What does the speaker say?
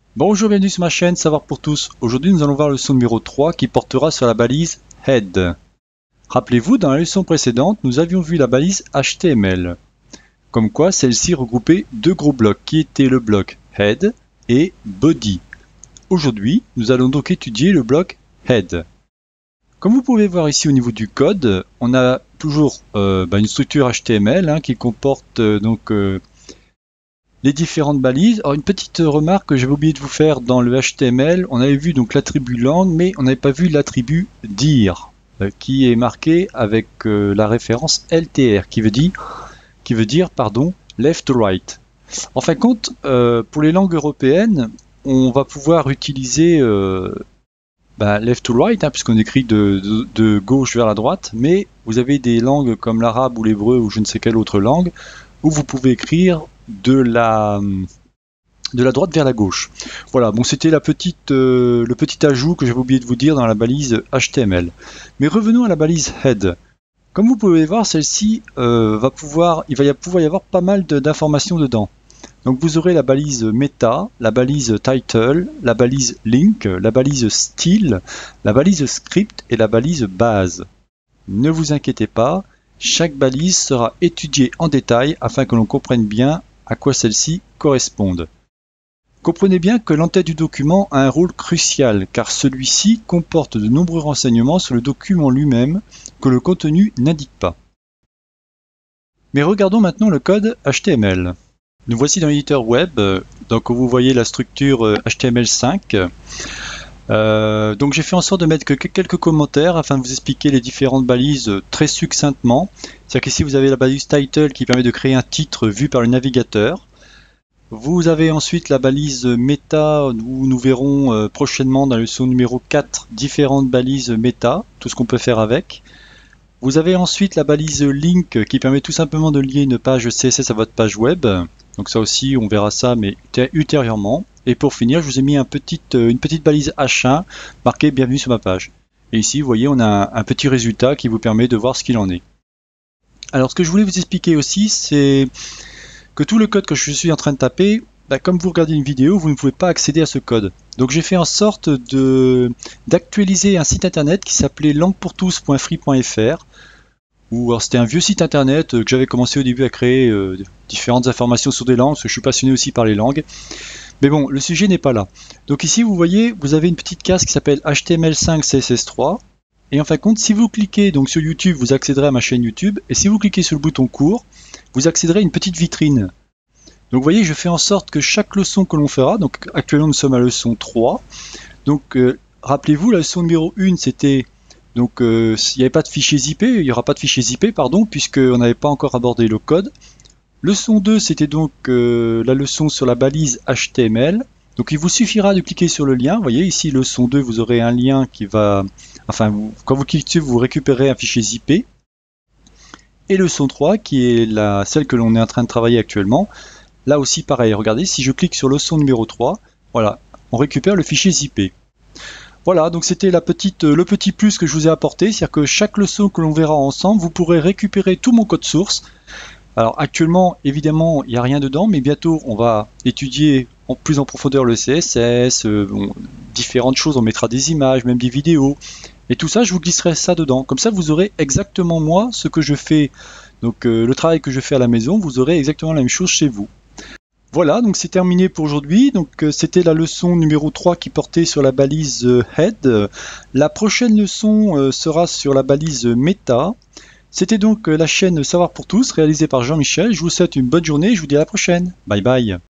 Bonjour, bienvenue sur ma chaîne Savoir pour tous. Aujourd'hui, nous allons voir la leçon numéro 3 qui portera sur la balise Head. Rappelez-vous, dans la leçon précédente, nous avions vu la balise HTML. Comme quoi, celle-ci regroupait deux gros blocs qui étaient le bloc Head et Body. Aujourd'hui, nous allons donc étudier le bloc Head. Comme vous pouvez voir ici au niveau du code, on a toujours une structure HTML qui comporte les différentes balises. Alors une petite remarque que j'avais oublié de vous faire dans le HTML, on avait vu donc l'attribut lang, mais on n'avait pas vu l'attribut dir, qui est marqué avec la référence LTR, qui veut dire left to right. En fin de compte, pour les langues européennes, on va pouvoir utiliser left to right, puisqu'on écrit de gauche vers la droite, mais vous avez des langues comme l'arabe ou l'hébreu ou je ne sais quelle autre langue, où vous pouvez écrire de la droite vers la gauche. Voilà, bon, c'était le petit ajout que j'avais oublié de vous dire dans la balise HTML. Mais revenons à la balise Head. Comme vous pouvez voir, celle-ci il va pouvoir y avoir pas mal d'informations dedans. Donc vous aurez la balise Meta, la balise Title, la balise Link, la balise Style, la balise Script et la balise Base. Ne vous inquiétez pas, chaque balise sera étudiée en détail afin que l'on comprenne bien à quoi celles-ci correspondent. Comprenez bien que l'entête du document a un rôle crucial car celui-ci comporte de nombreux renseignements sur le document lui-même que le contenu n'indique pas. Mais regardons maintenant le code HTML. Nous voici dans l'éditeur web, donc vous voyez la structure HTML5. Donc j'ai fait en sorte de mettre quelques commentaires afin de vous expliquer les différentes balises très succinctement. C'est-à-dire qu'ici vous avez la balise title qui permet de créer un titre vu par le navigateur. Vous avez ensuite la balise meta où nous verrons prochainement dans la leçon numéro 4 différentes balises meta, tout ce qu'on peut faire avec. Vous avez ensuite la balise link qui permet tout simplement de lier une page CSS à votre page web. Donc ça aussi on verra ça mais ultérieurement. Et pour finir, je vous ai mis une petite balise H1 marquée bienvenue sur ma page. Et ici vous voyez on a un petit résultat qui vous permet de voir ce qu'il en est. Alors ce que je voulais vous expliquer aussi, c'est que tout le code que je suis en train de taper, comme vous regardez une vidéo, vous ne pouvez pas accéder à ce code. Donc j'ai fait en sorte d'actualiser un site internet qui s'appelait languepourtous.free.fr. C'était un vieux site internet que j'avais commencé au début à créer différentes informations sur des langues, parce que je suis passionné aussi par les langues. Mais bon, le sujet n'est pas là. Donc ici, vous voyez, vous avez une petite case qui s'appelle HTML5 CSS3. Et en fin de compte, si vous cliquez donc sur YouTube, vous accéderez à ma chaîne YouTube. Et si vous cliquez sur le bouton cours, vous accéderez à une petite vitrine. Donc vous voyez, je fais en sorte que chaque leçon que l'on fera, donc actuellement nous sommes à la leçon 3. Donc rappelez-vous, la leçon numéro 1, c'était... Donc il n'y avait pas de fichier zip, il n'y aura pas de fichier zip, puisqu'on n'avait pas encore abordé le code. Leçon 2, c'était donc la leçon sur la balise HTML. Donc il vous suffira de cliquer sur le lien. Vous voyez ici, leçon 2, vous aurez un lien qui va... quand vous cliquez dessus, vous récupérez un fichier zip. Et leçon 3, qui est celle que l'on est en train de travailler actuellement. Là aussi, pareil, regardez, si je clique sur leçon numéro 3, voilà, on récupère le fichier zip. Voilà, donc c'était le petit plus que je vous ai apporté, c'est-à-dire que chaque leçon que l'on verra ensemble, vous pourrez récupérer tout mon code source. Alors actuellement, évidemment, il n'y a rien dedans, mais bientôt on va étudier plus en profondeur le CSS, différentes choses, on mettra des images, même des vidéos, et tout ça, je vous glisserai ça dedans. Comme ça, vous aurez exactement moi, ce que je fais, donc le travail que je fais à la maison, vous aurez exactement la même chose chez vous. Voilà, donc c'est terminé pour aujourd'hui. Donc c'était la leçon numéro 3 qui portait sur la balise Head. La prochaine leçon sera sur la balise Meta. C'était donc la chaîne Savoir pour tous, réalisée par Jean-Michel. Je vous souhaite une bonne journée et je vous dis à la prochaine. Bye bye.